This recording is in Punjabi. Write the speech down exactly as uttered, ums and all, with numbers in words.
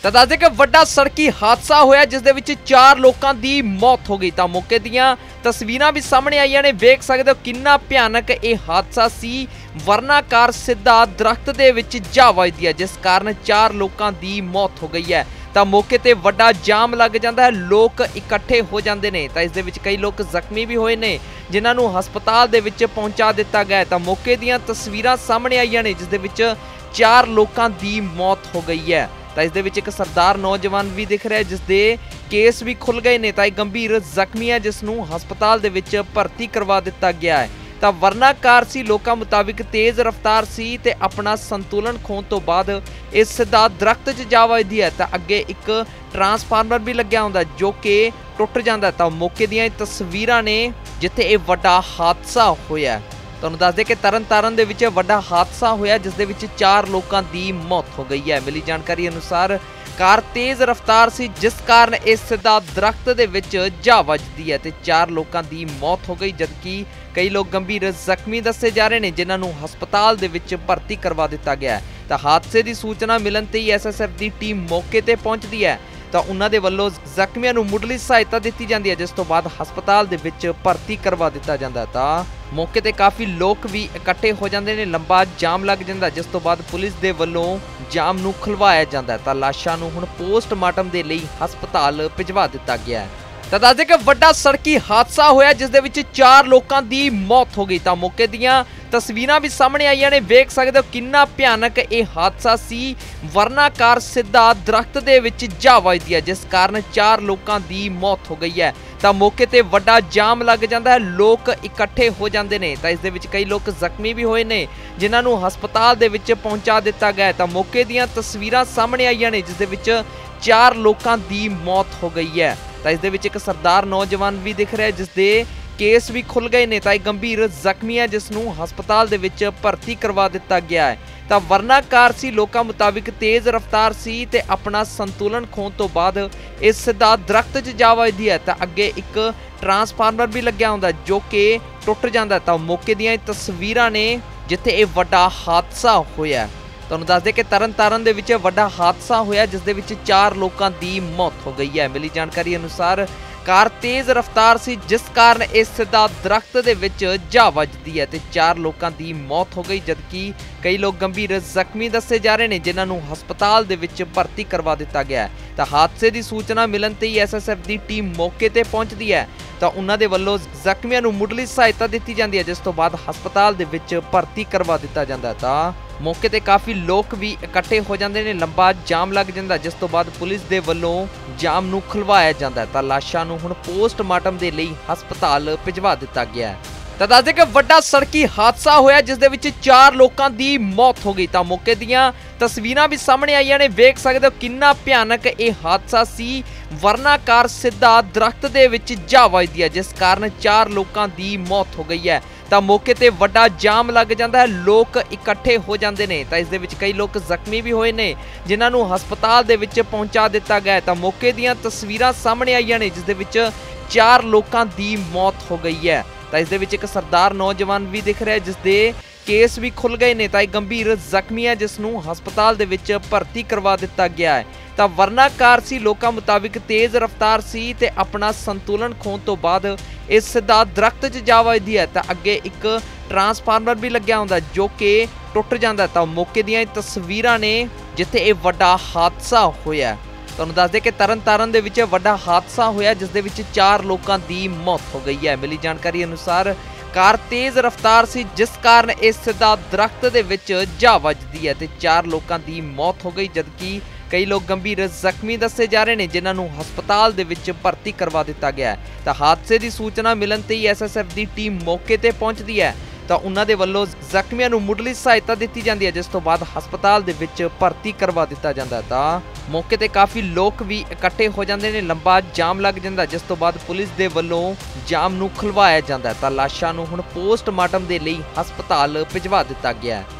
ਤਾਂ ਦੱਸਦੇ ਕਿ ਵੱਡਾ ਸੜਕੀ ਹਾਦਸਾ ਹੋਇਆ ਜਿਸ ਦੇ ਵਿੱਚ ਚਾਰ ਲੋਕਾਂ ਦੀ ਮੌਤ ਹੋ ਗਈ। ਤਾਂ ਮੌਕੇ ਦੀਆਂ ਤਸਵੀਰਾਂ ਵੀ ਸਾਹਮਣੇ ਆਈਆਂ ਨੇ, ਵੇਖ ਸਕਦੇ ਹੋ ਕਿੰਨਾ ਭਿਆਨਕ ਇਹ ਹਾਦਸਾ ਸੀ। ਵਰਨਾ ਕਾਰ ਸਿੱਧਾ ਦਰਖਤ ਦੇ ਵਿੱਚ ਜਾ ਵੱਜਦੀ ਹੈ ਜਿਸ ਕਾਰਨ ਚਾਰ ਲੋਕਾਂ ਦੀ ਮੌਤ ਹੋ ਗਈ ਹੈ। ਤਾਂ ਮੌਕੇ ਤੇ ਵੱਡਾ ਜਾਮ ਲੱਗ ਜਾਂਦਾ ਹੈ, ਲੋਕ ਇਕੱਠੇ ਹੋ ਜਾਂਦੇ ਨੇ। ਤਾਂ ਇਸ ਦੇ ਵਿੱਚ ਕਈ ਲੋਕ ਜ਼ਖਮੀ ਵੀ ਹੋਏ ਨੇ ਜਿਨ੍ਹਾਂ ਨੂੰ ਹਸਪਤਾਲ ਦੇ ਵਿੱਚ ਪਹੁੰਚਾ ਦਿੱਤਾ ਗਿਆ। ਤਾਂ ਮੌਕੇ ਦੀਆਂ ਤਸਵੀਰਾਂ ਸਾਹਮਣੇ ਆਈਆਂ ਨੇ ਜਿਸ ਦੇ ਵਿੱਚ ਚਾਰ ਲੋਕਾਂ ਦੀ ਮੌਤ ਹੋ ਗਈ ਹੈ। ਤਾਂ ਇਸ ਦੇ ਵਿੱਚ ਇੱਕ ਸਰਦਾਰ ਨੌਜਵਾਨ ਵੀ ਦਿਖ ਰਿਹਾ ਜਿਸ ਦੇ ਕੇਸ ਵੀ ਖੁੱਲ ਗਏ ਨੇ। ਤਾਂ ਇਹ ਗੰਭੀਰ ਜ਼ਖਮੀ ਹੈ ਜਿਸ ਨੂੰ ਹਸਪਤਾਲ ਦੇ ਵਿੱਚ ਭਰਤੀ ਕਰਵਾ ਦਿੱਤਾ ਗਿਆ ਹੈ। ਤਾਂ ਵਰਨਾ ਕਾਰ ਸੀ, ਲੋਕਾਂ ਮੁਤਾਬਿਕ ਤੇਜ਼ ਰਫ਼ਤਾਰ ਸੀ ਤੇ ਆਪਣਾ ਸੰਤੁਲਨ ਖੋਣ ਤੋਂ ਬਾਅਦ ਇਹ ਸਿੱਧਾ ਦਰਖਤ 'ਚ ਜਾ ਵੱਜਦੀ ਹੈ। ਤਾਂ ਅੱਗੇ ਇੱਕ ਟਰਾਂਸਫਾਰਮਰ ਵੀ ਲੱਗਿਆ ਹੁੰਦਾ ਜੋ ਕਿ ਟੁੱਟ ਜਾਂਦਾ। ਤਾਂ ਮੌਕੇ ਦੀਆਂ ਇਹ ਤਸਵੀਰਾਂ ਨੇ ਜਿੱਥੇ ਇਹ ਵੱਡਾ ਹਾਦਸਾ ਹੋਇਆ। ਤੁਹਾਨੂੰ ਦੱਸ ਦੇ ਕਿ ਤਰਨਤਾਰਨ ਦੇ ਵਿੱਚ ਵੱਡਾ ਹਾਦਸਾ ਹੋਇਆ ਜਿਸ ਦੇ ਵਿੱਚ ਚਾਰ ਲੋਕਾਂ ਦੀ ਮੌਤ ਹੋ ਗਈ ਹੈ। ਮਿਲੀ ਜਾਣਕਾਰੀ ਅਨੁਸਾਰ ਕਾਰ ਤੇਜ਼ ਰਫ਼ਤਾਰ ਸੀ ਜਿਸ ਕਾਰਨ ਇਹ ਸਿੱਧਾ ਦਰਖਤ ਦੇ ਵਿੱਚ ਜਾ ਵੱਜਦੀ ਹੈ ਤੇ ਚਾਰ ਲੋਕਾਂ ਦੀ ਮੌਤ ਹੋ ਗਈ, ਜਦਕਿ ਕਈ ਲੋਕ ਗੰਭੀਰ ਜ਼ਖਮੀ ਦੱਸੇ ਜਾ ਰਹੇ ਨੇ ਜਿਨ੍ਹਾਂ ਨੂੰ ਹਸਪਤਾਲ ਦੇ ਵਿੱਚ ਭਰਤੀ ਕਰਵਾ ਦਿੱਤਾ ਗਿਆ ਹੈ। ਤਾਂ ਹਾਦਸੇ ਦੀ ਸੂਚਨਾ ਮਿਲਣ ਤੇ ਹੀ ਐਸ ਐਸ ਐਫ ਦੀ ਟੀਮ ਮੌਕੇ ਤੇ ਪਹੁੰਚਦੀ ਹੈ। ਤਾਂ ਉਹਨਾਂ ਦੇ ਵੱਲੋਂ ਜ਼ਖਮੀਆਂ ਨੂੰ ਮੁੱਢਲੀ ਸਹਾਇਤਾ ਦਿੱਤੀ ਜਾਂਦੀ ਹੈ ਜਿਸ ਤੋਂ ਬਾਅਦ ਹਸਪਤਾਲ ਦੇ ਵਿੱਚ ਭਰਤੀ ਕਰਵਾ ਦਿੱਤਾ ਜਾਂਦਾ। ਤਾਂ ਮੌਕੇ ਤੇ ਕਾਫੀ ਲੋਕ ਵੀ ਇਕੱਠੇ ਹੋ ਜਾਂਦੇ ਨੇ, ਲੰਬਾ ਜਾਮ ਲੱਗ ਜਾਂਦਾ ਜਿਸ ਤੋਂ ਬਾਅਦ ਪੁਲਿਸ ਦੇ ਵੱਲੋਂ ਜਾਮ ਨੂੰ ਖੁਲਵਾਇਆ ਜਾਂਦਾ। ਤਾਂ ਲਾਸ਼ਾਂ ਨੂੰ ਹੁਣ ਪੋਸਟਮਾਰਟਮ ਦੇ ਲਈ ਹਸਪਤਾਲ ਭਿਜਵਾ ਦਿੱਤਾ ਗਿਆ ਹੈ। ਤਾਂ ਦੱਸਦੇ ਕਿ ਵੱਡਾ ਸੜਕੀ ਹਾਦਸਾ ਹੋਇਆ ਜਿਸ ਦੇ ਵਿੱਚ ਚਾਰ ਲੋਕਾਂ ਦੀ ਮੌਤ ਹੋ ਗਈ। ਤਾਂ ਮੌਕੇ ਦੀਆਂ ਤਸਵੀਰਾਂ ਵੀ ਸਾਹਮਣੇ ਆਈਆਂ ਨੇ, ਵੇਖ ਸਕਦੇ ਹੋ ਕਿੰਨਾ ਭਿਆਨਕ ਇਹ ਹਾਦਸਾ ਸੀ। ਵਰਨਾ ਕਾਰ ਸਿੱਧਾ ਦਰਖਤ ਦੇ ਵਿੱਚ ਜਾ ਵੱਜਦੀ ਹੈ ਜਿਸ ਕਾਰਨ ਚਾਰ ਲੋਕਾਂ ਦੀ ਮੌਤ ਹੋ ਗਈ ਹੈ। ਤਾਂ ਮੌਕੇ ਤੇ ਵੱਡਾ ਜਾਮ ਲੱਗ ਜਾਂਦਾ ਹੈ, ਲੋਕ ਇਕੱਠੇ ਹੋ ਜਾਂਦੇ ਨੇ। ਤਾਂ ਇਸ ਦੇ ਵਿੱਚ ਕਈ ਲੋਕ ਜ਼ਖਮੀ ਵੀ ਹੋਏ ਨੇ ਜਿਨ੍ਹਾਂ ਨੂੰ ਹਸਪਤਾਲ ਦੇ ਵਿੱਚ ਪਹੁੰਚਾ ਦਿੱਤਾ ਗਿਆ। ਤਾਂ ਮੌਕੇ ਦੀਆਂ ਤਸਵੀਰਾਂ ਸਾਹਮਣੇ ਆਈਆਂ ਨੇ ਜਿਸ ਦੇ ਵਿੱਚ ਚਾਰ ਲੋਕਾਂ ਦੀ ਮੌਤ ਹੋ ਗਈ ਹੈ। ਤਾਂ ਇਸ ਦੇ ਵਿੱਚ ਇੱਕ ਸਰਦਾਰ ਨੌਜਵਾਨ ਵੀ ਦਿਖ ਰਿਹਾ ਜਿਸ ਦੇ ਕੇਸ ਵੀ ਖੁੱਲ ਗਏ ਨੇ। ਤਾਂ ਇਹ ਗੰਭੀਰ ਜ਼ਖਮੀ ਹੈ ਜਿਸ ਨੂੰ ਹਸਪਤਾਲ ਦੇ ਵਿੱਚ ਭਰਤੀ ਕਰਵਾ ਦਿੱਤਾ ਗਿਆ ਹੈ। ਤਾਂ ਵਰਨਾ ਕਾਰ ਸੀ, ਲੋਕਾਂ ਮੁਤਾਬਿਕ ਤੇਜ਼ ਰਫ਼ਤਾਰ ਸੀ ਤੇ ਆਪਣਾ ਸੰਤੁਲਨ ਖੋਣ ਤੋਂ ਬਾਅਦ ਇਹ ਸਿੱਧਾ ਦਰਖਤ 'ਚ ਜਾ ਵੱਜਦੀ ਹੈ। ਤਾਂ ਅੱਗੇ ਇੱਕ ਟਰਾਂਸਫਾਰਮਰ ਵੀ ਲੱਗਿਆ ਹੁੰਦਾ ਜੋ ਕਿ ਟੁੱਟ ਜਾਂਦਾ। ਤਾਂ ਮੌਕੇ ਦੀਆਂ ਇਹ ਤਸਵੀਰਾਂ ਨੇ ਜਿੱਥੇ ਇਹ ਵੱਡਾ ਹਾਦਸਾ ਹੋਇਆ। ਤੁਹਾਨੂੰ ਦੱਸ ਦੇ ਕਿ ਤਰਨਤਾਰਨ ਦੇ ਵਿੱਚ ਵੱਡਾ ਹਾਦਸਾ ਹੋਇਆ ਜਿਸ ਦੇ ਵਿੱਚ ਚਾਰ ਲੋਕਾਂ ਦੀ ਮੌਤ ਹੋ ਗਈ ਹੈ। ਮਿਲੀ ਜਾਣਕਾਰੀ ਅਨੁਸਾਰ ਕਾਰ ਤੇਜ਼ ਰਫ਼ਤਾਰ ਸੀ ਜਿਸ ਕਾਰਨ ਇਹ ਸਿੱਧਾ ਦਰਖਤ ਦੇ ਵਿੱਚ ਜਾ ਵੱਜਦੀ ਹੈ ਤੇ ਚਾਰ ਲੋਕਾਂ ਦੀ ਮੌਤ ਹੋ ਗਈ, ਜਦਕਿ ਕਈ ਲੋਕ ਗੰਭੀਰ ਜ਼ਖਮੀ ਦੱਸੇ ਜਾ ਰਹੇ ਨੇ ਜਿਨ੍ਹਾਂ ਨੂੰ ਹਸਪਤਾਲ ਦੇ ਵਿੱਚ ਭਰਤੀ ਕਰਵਾ ਦਿੱਤਾ ਗਿਆ ਹੈ। ਤਾਂ ਹਾਦਸੇ ਦੀ ਸੂਚਨਾ ਮਿਲਣ ਤੇ ਹੀ ਐਸ ਐਸ ਐਫ ਦੀ ਟੀਮ ਮੌਕੇ ਤੇ ਪਹੁੰਚਦੀ ਹੈ। ਤਾਂ ਉਹਨਾਂ ਦੇ ਵੱਲੋਂ ਜ਼ਖਮੀਆਂ ਨੂੰ ਮੁੱਢਲੀ ਸਹਾਇਤਾ ਦਿੱਤੀ ਜਾਂਦੀ ਹੈ ਜਿਸ ਤੋਂ ਬਾਅਦ ਹਸਪਤਾਲ ਦੇ ਵਿੱਚ ਭਰਤੀ ਕਰਵਾ ਦਿੱਤਾ ਜਾਂਦਾ। ਤਾਂ ਮੌਕੇ ਤੇ ਕਾਫੀ ਲੋਕ ਵੀ ਇਕੱਠੇ ਹੋ ਜਾਂਦੇ ਨੇ, ਲੰਬਾ ਜਾਮ ਲੱਗ ਜਾਂਦਾ ਜਿਸ ਤੋਂ ਬਾਅਦ ਪੁਲਿਸ ਦੇ ਵੱਲੋਂ ਜਾਮ ਨੂੰ ਖੁਲਵਾਇਆ ਜਾਂਦਾ। ਤਾਂ ਲਾਸ਼ਾਂ ਨੂੰ ਹੁਣ ਪੋਸਟਮਾਰਟਮ ਦੇ ਲਈ ਹਸਪਤਾਲ ਭਿਜਵਾ ਦਿੱਤਾ ਗਿਆ ਹੈ। ਤਾਂ ਦੱਸਦੇ ਕਿ ਵੱਡਾ ਸੜਕੀ ਹਾਦਸਾ ਹੋਇਆ ਜਿਸ ਦੇ ਵਿੱਚ ਚਾਰ ਲੋਕਾਂ ਦੀ ਮੌਤ ਹੋ ਗਈ। ਤਾਂ ਮੌਕੇ ਦੀਆਂ ਤਸਵੀਰਾਂ ਵੀ ਸਾਹਮਣੇ ਆਈਆਂ ਨੇ, ਵੇਖ ਸਕਦੇ ਹੋ ਕਿੰਨਾ ਭਿਆਨਕ ਇਹ ਹਾਦਸਾ ਸੀ। ਵਰਨਾ ਕਾਰ ਸਿੱਧਾ ਦਰਖਤ ਦੇ ਵਿੱਚ ਜਾ ਵੱਜਦੀ ਹੈ ਜਿਸ ਕਾਰਨ ਚਾਰ ਲੋਕਾਂ ਦੀ ਮੌਤ ਹੋ ਗਈ ਹੈ। ਤਾਂ ਮੌਕੇ ਤੇ ਵੱਡਾ ਜਾਮ ਲੱਗ ਜਾਂਦਾ ਹੈ, ਲੋਕ ਇਕੱਠੇ ਹੋ ਜਾਂਦੇ ਨੇ। ਤਾਂ ਇਸ ਦੇ ਵਿੱਚ ਕਈ ਲੋਕ ਜ਼ਖਮੀ ਵੀ ਹੋਏ ਨੇ ਜਿਨ੍ਹਾਂ ਨੂੰ ਹਸਪਤਾਲ ਦੇ ਵਿੱਚ ਪਹੁੰਚਾ ਦਿੱਤਾ ਗਿਆ। ਤਾਂ ਮੌਕੇ ਦੀਆਂ ਤਸਵੀਰਾਂ ਸਾਹਮਣੇ ਆਈਆਂ ਨੇ ਜਿਸ ਦੇ ਵਿੱਚ ਚਾਰ ਲੋਕਾਂ ਦੀ ਮੌਤ ਹੋ ਗਈ ਹੈ। ਤਾਂ ਇਸ ਦੇ ਵਿੱਚ ਇੱਕ ਸਰਦਾਰ ਨੌਜਵਾਨ ਵੀ ਦਿਖ ਰਿਹਾ ਜਿਸ ਦੇ ਕੇਸ ਵੀ ਖੁੱਲ ਗਏ ਨੇ। ਤਾਂ ਇਹ ਗੰਭੀਰ ਜ਼ਖਮੀ ਹੈ ਜਿਸ ਨੂੰ ਹਸਪਤਾਲ ਦੇ ਵਿੱਚ ਭਰਤੀ ਕਰਵਾ ਦਿੱਤਾ ਗਿਆ ਹੈ। ਤਾਂ ਵਰਨਾ ਕਾਰ ਸੀ, ਲੋਕਾਂ ਮੁਤਾਬਿਕ ਤੇਜ਼ ਰਫ਼ਤਾਰ ਸੀ ਤੇ ਆਪਣਾ ਸੰਤੁਲਨ ਖੋਣ ਤੋਂ ਬਾਅਦ ਇਹ ਸਿੱਧਾ ਦਰਖਤ 'ਚ ਜਾ ਵੱਜਦੀ ਹੈ। ਤਾਂ ਅੱਗੇ ਇੱਕ ਟਰਾਂਸਫਾਰਮਰ ਵੀ ਲੱਗਿਆ ਹੁੰਦਾ ਜੋ ਕਿ ਟੁੱਟ ਜਾਂਦਾ। ਤਾਂ ਮੌਕੇ ਦੀਆਂ ਇਹ ਤਸਵੀਰਾਂ ਨੇ ਜਿੱਥੇ ਇਹ ਵੱਡਾ ਹਾਦਸਾ ਹੋਇਆ। ਤੁਹਾਨੂੰ ਦੱਸ ਦੇ ਕਿ ਤਰਨਤਾਰਨ ਦੇ ਵਿੱਚ ਵੱਡਾ ਹਾਦਸਾ ਹੋਇਆ ਜਿਸ ਦੇ ਵਿੱਚ ਚਾਰ ਲੋਕਾਂ ਦੀ ਮੌਤ ਹੋ ਗਈ ਹੈ। ਮਿਲੀ ਜਾਣਕਾਰੀ ਅਨੁਸਾਰ ਕਾਰ ਤੇਜ਼ ਰਫ਼ਤਾਰ ਸੀ ਜਿਸ ਕਾਰਨ ਇਹ ਸਿੱਧਾ ਦਰਖਤ ਦੇ ਵਿੱਚ ਜਾ ਵੱਜਦੀ ਹੈ ਤੇ ਚਾਰ ਲੋਕਾਂ ਦੀ ਮੌਤ ਹੋ ਗਈ, ਜਦਕਿ ਕਈ ਲੋਕ ਗੰਭੀਰ ਜ਼ਖਮੀ ਦੱਸੇ ਜਾ ਰਹੇ ਨੇ ਜਿਨ੍ਹਾਂ ਨੂੰ ਹਸਪਤਾਲ ਦੇ ਵਿੱਚ ਭਰਤੀ ਕਰਵਾ ਦਿੱਤਾ ਗਿਆ। ਤਾਂ ਹਾਦਸੇ ਦੀ ਸੂਚਨਾ ਮਿਲਣ ਤੇ ਹੀ ਐਸ ਐਸ ਐਫ ਦੀ ਟੀਮ ਮੌਕੇ ਤੇ ਪਹੁੰਚਦੀ ਹੈ। ਤਾਂ ਉਹਨਾਂ ਦੇ ਵੱਲੋਂ ਜ਼ਖਮੀਆਂ ਨੂੰ ਮੁੱਢਲੀ ਸਹਾਇਤਾ ਦਿੱਤੀ ਜਾਂਦੀ ਹੈ ਜਿਸ ਤੋਂ ਬਾਅਦ ਹਸਪਤਾਲ ਦੇ ਵਿੱਚ ਭਰਤੀ ਕਰਵਾ ਦਿੱਤਾ ਜਾਂਦਾ। ਤਾਂ ਮੌਕੇ ਤੇ ਕਾਫੀ ਲੋਕ ਵੀ ਇਕੱਠੇ ਹੋ ਜਾਂਦੇ ਨੇ, ਲੰਬਾ ਜਾਮ ਲੱਗ ਜਾਂਦਾ ਜਿਸ ਤੋਂ ਬਾਅਦ ਪੁਲਿਸ ਦੇ ਵੱਲੋਂ ਜਾਮ ਨੂੰ ਖੁਲਵਾਇਆ ਜਾਂਦਾ। ਤਾਂ ਲਾਸ਼ਾਂ ਨੂੰ ਹੁਣ ਪੋਸਟਮਾਰਟਮ ਦੇ ਲਈ ਹਸਪਤਾਲ ਭਿਜਵਾ ਦਿੱਤਾ ਗਿਆ ਹੈ।